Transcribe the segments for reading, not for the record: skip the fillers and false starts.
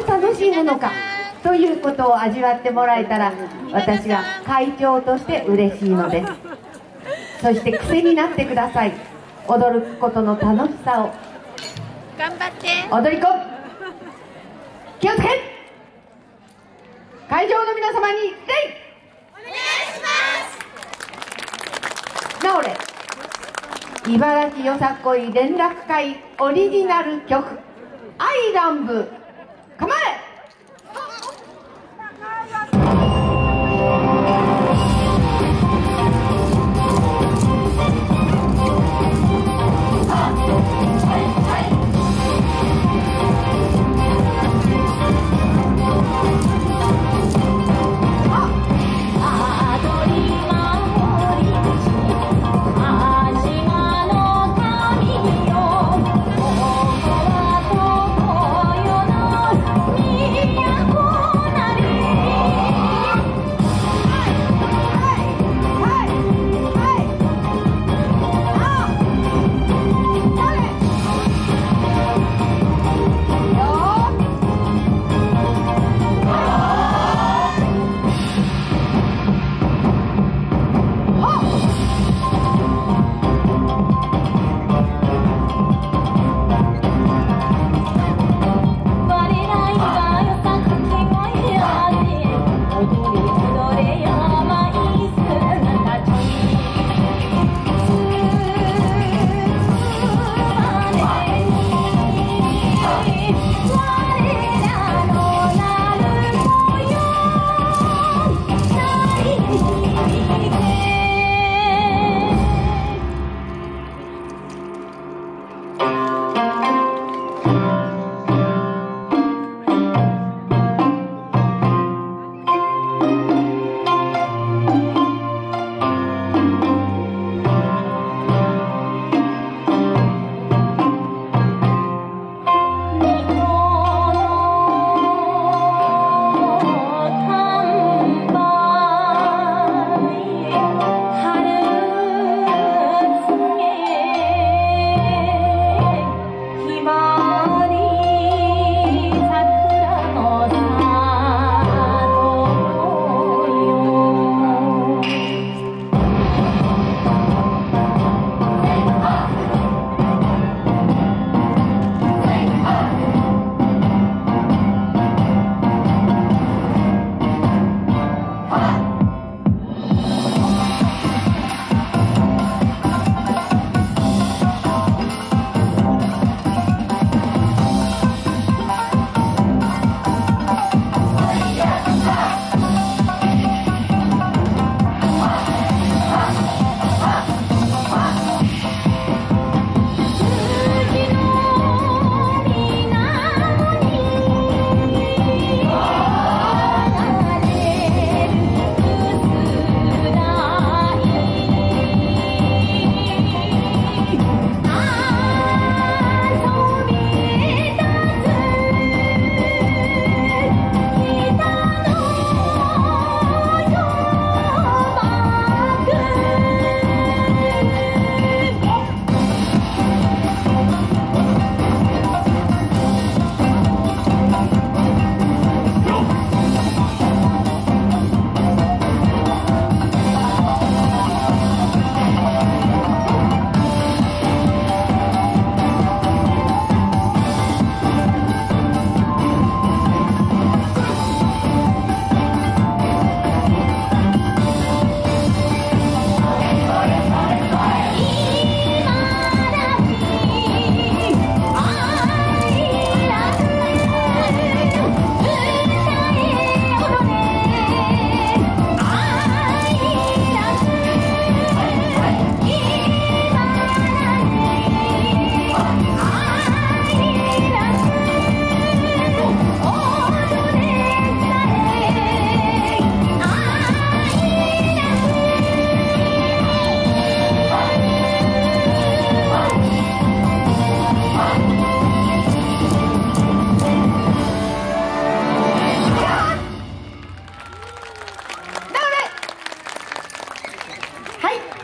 楽しむのかということを味わってもらえたら、私は会長として嬉しいのです。そして癖になってください。踊ることの楽しさを。 頑張って。 踊り子、気をつけ。会場の皆様に礼。 お願いします。 なおれ、茨城よさこい連絡会オリジナル曲「アイランブ」構え。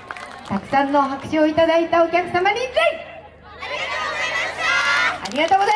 さんの拍手をいただいたお客様に礼。ありがとうございました。ありがとうございました。